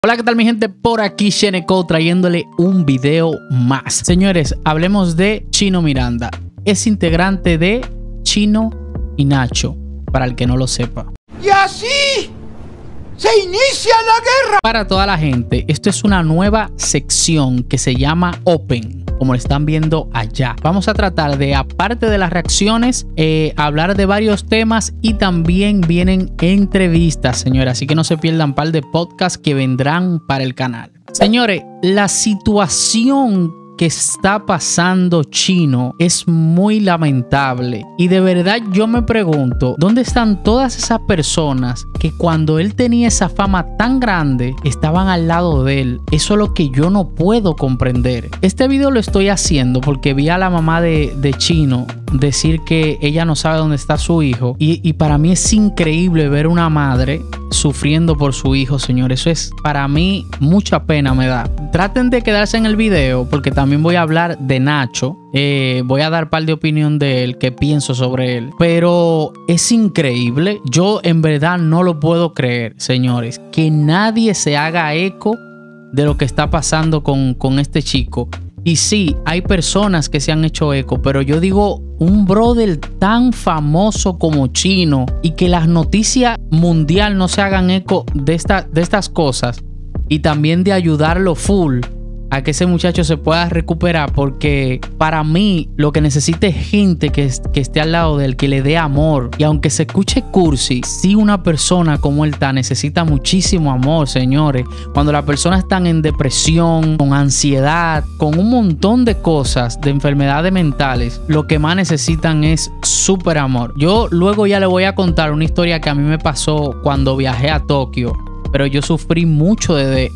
Hola, ¿qué tal mi gente? Por aquí Sheneco trayéndole un video más. Señores, hablemos de Chino Miranda. Es integrante de Chino y Nacho, para el que no lo sepa. Y así se inicia la guerra. Para toda la gente, esto es una nueva sección que se llama Open, como lo están viendo allá. Vamos a tratar de, aparte de las reacciones, hablar de varios temas y también vienen entrevistas, señores. Así que no se pierdan un par de podcasts que vendrán para el canal. Señores, la situación que está pasando Chino es muy lamentable y de verdad yo me pregunto ¿dónde están todas esas personas que cuando él tenía esa fama tan grande estaban al lado de él? Eso es lo que yo no puedo comprender. Este video lo estoy haciendo porque vi a la mamá de Chino decir que ella no sabe dónde está su hijo y para mí es increíble ver una madre sufriendo por su hijo, señor. Eso es, para mí, mucha pena me da. Traten de quedarse en el video porque también voy a hablar de Nacho. Voy a dar par de opinión de él, qué pienso sobre él. Pero es increíble. Yo en verdad no lo puedo creer, señores, que nadie se haga eco de lo que está pasando con este chico. Y sí, hay personas que se han hecho eco, pero yo digo, un brother tan famoso como Chino y que las noticias mundial no se hagan eco de estas cosas y también de ayudarlo full a que ese muchacho se pueda recuperar, porque para mí lo que necesita es gente que esté al lado de él, que le dé amor. Y aunque se escuche cursi, sí, una persona como él necesita muchísimo amor, señores. Cuando las personas están en depresión, con ansiedad, con un montón de cosas, de enfermedades mentales, lo que más necesitan es súper amor. Yo luego ya le voy a contar una historia que a mí me pasó cuando viajé a Tokio. Pero yo sufrí mucho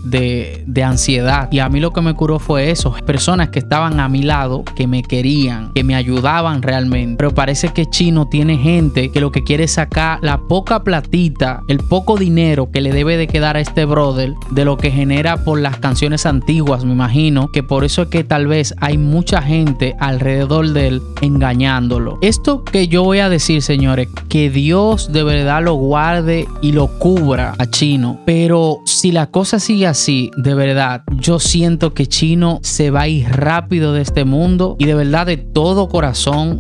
de ansiedad y a mí lo que me curó fue eso. Personas que estaban a mi lado, que me querían, que me ayudaban realmente. Pero parece que Chino tiene gente que lo que quiere es sacar la poca platita, el poco dinero que le debe de quedar a este brother de lo que genera por las canciones antiguas, me imagino. Que por eso es que tal vez hay mucha gente alrededor de él engañándolo. Esto que yo voy a decir, señores, que Dios de verdad lo guarde y lo cubra a Chino. Pero si la cosa sigue así, de verdad, yo siento que Chino se va a ir rápido de este mundo y de verdad de todo corazón,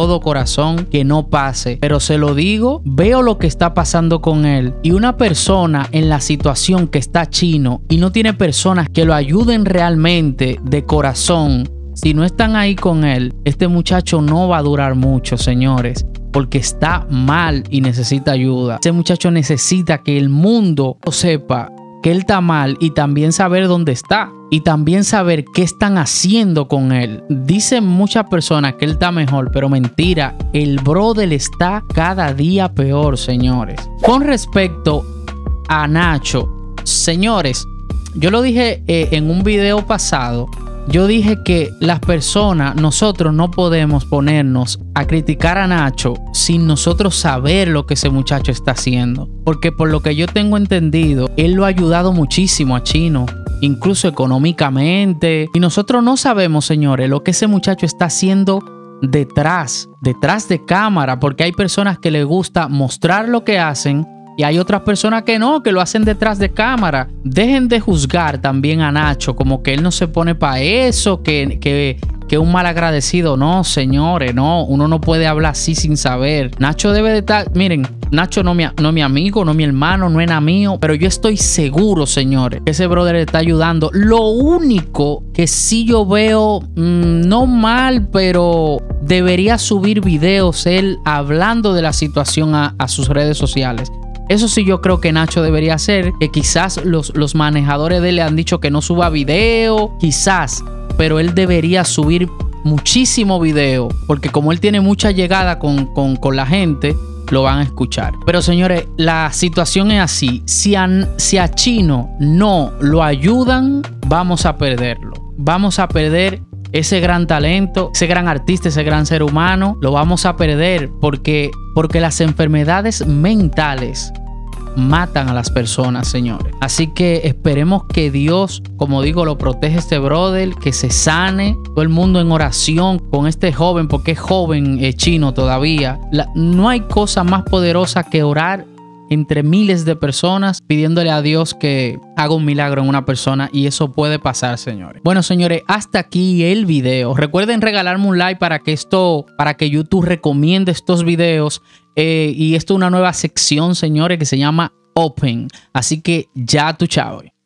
que no pase. Pero se lo digo, veo lo que está pasando con él y una persona en la situación que está Chino y no tiene personas que lo ayuden realmente de corazón. Si no están ahí con él, este muchacho no va a durar mucho, señores, porque está mal y necesita ayuda. Ese muchacho necesita que el mundo sepa que él está mal y también saber dónde está y también saber qué están haciendo con él. Dicen muchas personas que él está mejor, pero mentira, el brother está cada día peor, señores. Con respecto a Nacho, señores, yo lo dije en un video pasado. Yo dije que las personas, nosotros no podemos ponernos a criticar a Nacho sin nosotros saber lo que ese muchacho está haciendo. Porque por lo que yo tengo entendido, él lo ha ayudado muchísimo a Chino, incluso económicamente. Y nosotros no sabemos, señores, lo que ese muchacho está haciendo detrás de cámara. Porque hay personas que les gusta mostrar lo que hacen y hay otras personas que no, que lo hacen detrás de cámara. Dejen de juzgar también a Nacho como que él no se pone para eso, que un mal agradecido. No, señores, no. Uno no puede hablar así sin saber. Nacho debe de estar... Miren, Nacho no mi amigo, no mi hermano, no era mío. Pero yo estoy seguro, señores, que ese brother le está ayudando. Lo único que sí yo veo, no mal, pero debería subir videos él hablando de la situación a sus redes sociales. Eso sí yo creo que Nacho debería hacer, que quizás los manejadores de él le han dicho que no suba video, quizás, pero él debería subir muchísimo video, porque como él tiene mucha llegada con la gente, lo van a escuchar. Pero señores, la situación es así, si a Chino no lo ayudan, vamos a perderlo. Vamos a perder ese gran talento, ese gran artista, ese gran ser humano, lo vamos a perder porque las enfermedades mentales matan a las personas, señores. Así que esperemos que Dios, como digo, lo protege este brother, que se sane. Todo el mundo en oración con este joven, porque es joven, Chino todavía. No hay cosa más poderosa que orar entre miles de personas pidiéndole a Dios que haga un milagro en una persona, y eso puede pasar, señores. Bueno, señores, hasta aquí el video. Recuerden regalarme un like para que YouTube recomiende estos videos, y esto es una nueva sección, señores, que se llama Open. Así que ya tú, chao.